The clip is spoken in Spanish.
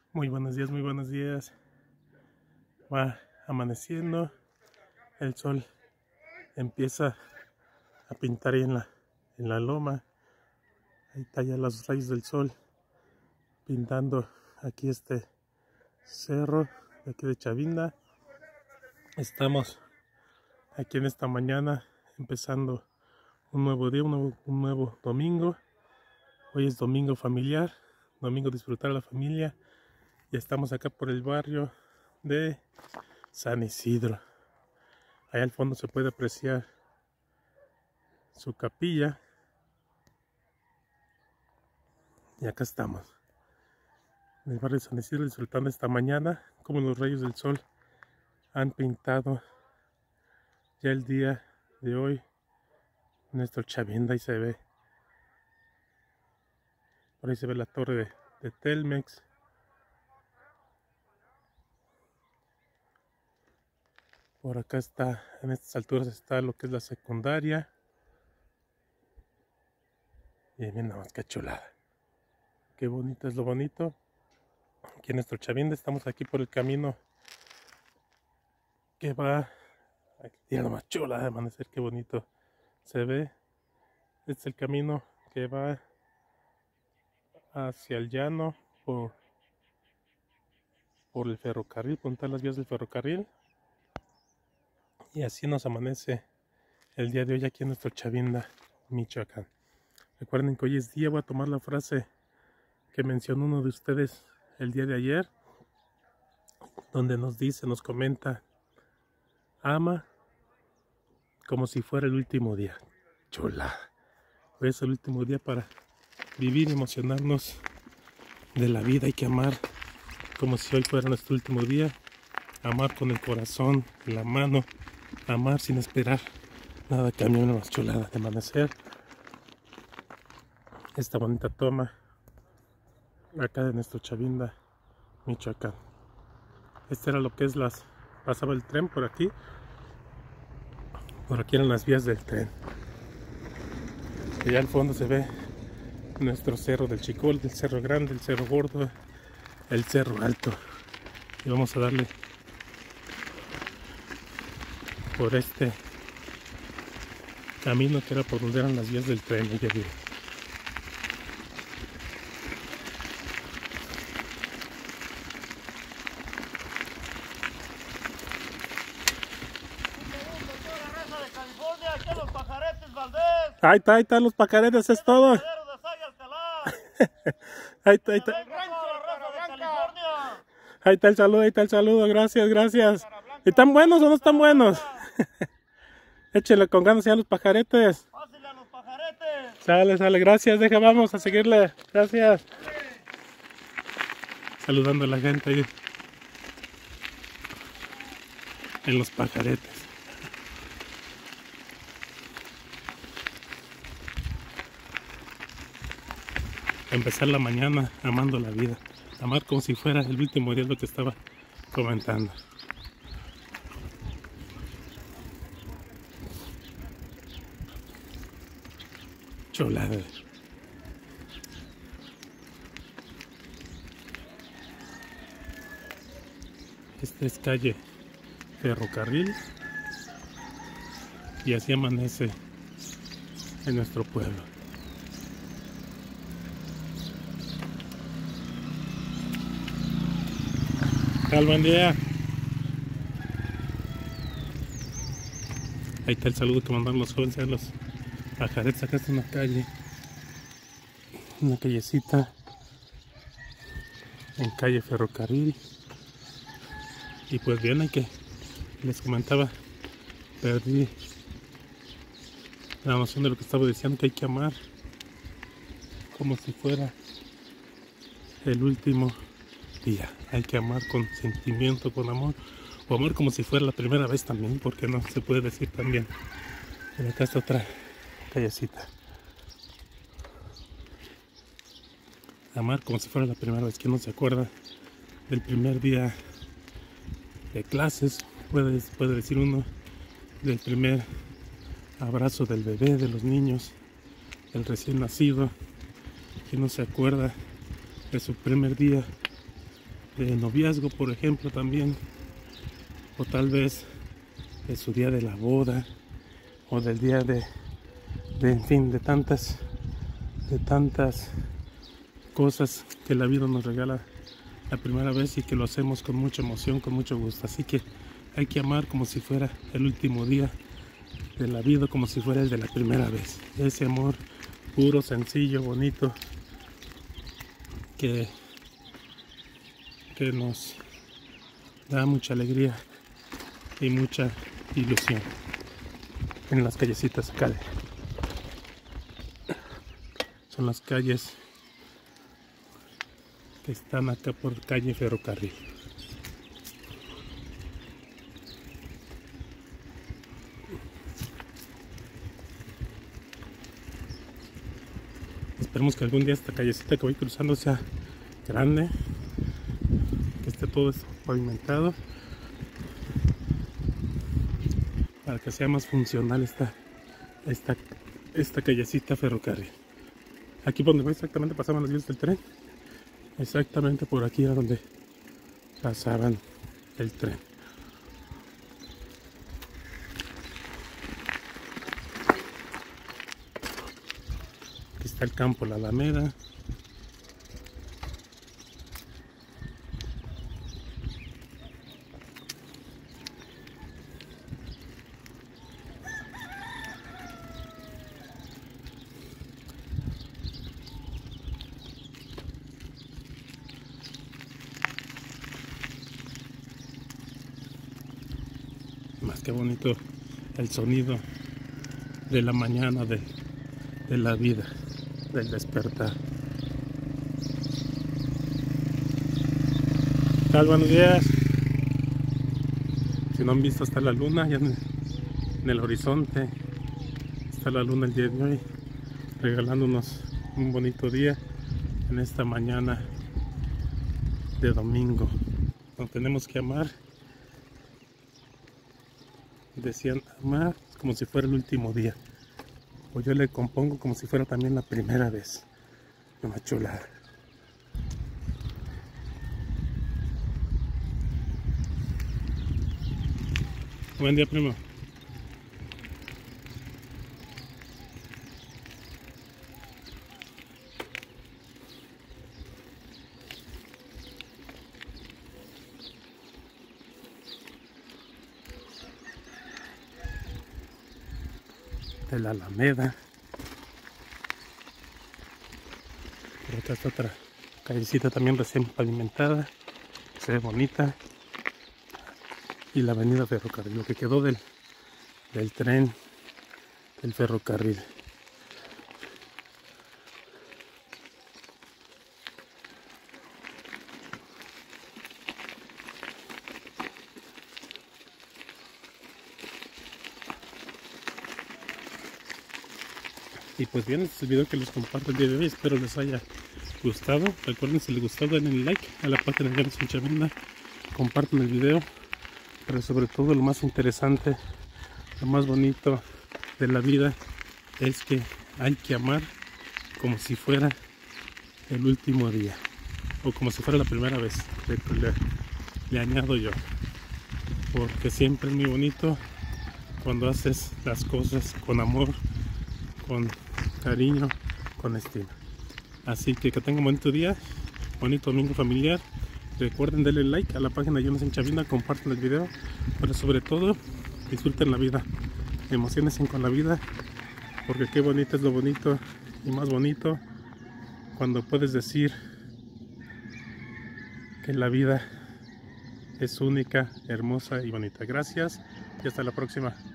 Muy buenos días, muy buenos días. Va amaneciendo, el sol empieza a pintar ahí en la loma. Ahí está ya los rayos del sol pintando aquí este cerro de aquí de Chavinda. Estamos aquí en esta mañana empezando un nuevo día, un nuevo domingo. Hoy es domingo familiar, domingo disfrutar a la familia. Y estamos acá por el barrio de San Isidro. Allá al fondo se puede apreciar su capilla. Y acá estamos, en el barrio de San Isidro, disfrutando esta mañana, como los rayos del sol han pintado ya el día de hoy. Nuestro Chavinda, ahí se ve. Por ahí se ve la torre de Telmex. Por acá está, en estas alturas está lo que es la secundaria. Y miren nada más, qué chulada. Qué bonito es lo bonito. Aquí en nuestro Chavinda, estamos aquí por el camino que va. Aquí tiene más chula de amanecer, qué bonito se ve. Este es el camino que va hacia el llano por el ferrocarril, por todas las vías del ferrocarril. Y así nos amanece el día de hoy aquí en nuestro Chavinda, Michoacán. Recuerden que hoy es día, voy a tomar la frase que mencionó uno de ustedes el día de ayer, donde nos dice, nos comenta: ama como si fuera el último día. Chula. Hoy es el último día para vivir y emocionarnos de la vida. Hay que amar como si hoy fuera nuestro último día. Amar con el corazón, en la mano. Amar sin esperar nada a cambio. Una más chulada de amanecer. Esta bonita toma acá de nuestro Chavinda, Michoacán. Este era lo que es pasaba el tren por aquí. Por aquí eran las vías del tren. Y allá al fondo se ve nuestro cerro del Chicol, el cerro grande, el cerro gordo, el cerro alto. Y vamos a darle por este camino que era por donde eran las vías del tren. Ya vi. Ahí está, los pajaretes, es todo. Ahí está. Ahí está el saludo, gracias. ¿Están buenos o no están buenos? Échale con ganas ya a los pajaretes. Sale, gracias, vamos a seguirle, gracias. Saludando a la gente ahí en los pajaretes. Empezar la mañana amando la vida. Amar como si fuera el último día, lo que estaba comentando. Chulada. Esta es calle Ferrocarril. Y así amanece en nuestro pueblo. Buen día. Ahí está el saludo que mandaron los jóvenes a los pajaretes. Acá está una calle, una callecita en calle Ferrocarril. Y pues bien, les comentaba, perdí la noción de lo que estaba diciendo, que hay que amar como si fuera el último día. Hay que amar con sentimiento, con amor, o amar como si fuera la primera vez también, porque no se puede decir también. Pero acá está otra callecita. Amar como si fuera la primera vez. Que no se acuerda del primer día de clases, puede decir uno, del primer abrazo del bebé, de los niños, del recién nacido. Que no se acuerda de su primer día de noviazgo, por ejemplo, también, o tal vez de su día de la boda, o del día en fin, de tantas cosas que la vida nos regala la primera vez y que lo hacemos con mucha emoción, con mucho gusto. Así que hay que amar como si fuera el último día de la vida, como si fuera el de la primera vez. Ese amor puro, sencillo, bonito, que nos da mucha alegría y mucha ilusión. En las callecitas acá son las calles que están acá por calle Ferrocarril. Esperemos que algún día esta callecita que voy cruzando sea grande, que esté todo pavimentado, para que sea más funcional esta callecita Ferrocarril. Aquí por donde voy exactamente pasaban las vías del tren. Exactamente por aquí era donde pasaban el tren. Aquí está el campo, la Alameda. Más que bonito el sonido de la mañana, de la vida, del despertar. ¿Qué tal? Buenos días. Si no han visto, está la luna ya en el horizonte. Está la luna el día de hoy, regalándonos un bonito día en esta mañana de domingo. Nos tenemos que amar. Decían amar como si fuera el último día. O yo le compongo como si fuera también la primera vez. Una chulada. Buen día, primo. De la Alameda. Por acá está otra callecita también recién pavimentada, se ve bonita. Y la avenida Ferrocarril, lo que quedó del tren del ferrocarril. Y pues bien, este es el video que les comparto el día de hoy. Espero les haya gustado. Recuerden, si les gustó, denle like a la página de Jonathan Chavinda. Compartan el video. Pero sobre todo, lo más interesante, lo más bonito de la vida es que hay que amar como si fuera el último día. O como si fuera la primera vez. Le añado yo. Porque siempre es muy bonito cuando haces las cosas con amor, con cariño, con estima. Así que tengan un bonito día, bonito domingo familiar. Recuerden darle like a la página de Jonathan Chavinda, compartan el video, pero sobre todo disfruten la vida, emocionense con la vida, porque qué bonito es lo bonito y más bonito cuando puedes decir que la vida es única, hermosa y bonita. Gracias y hasta la próxima.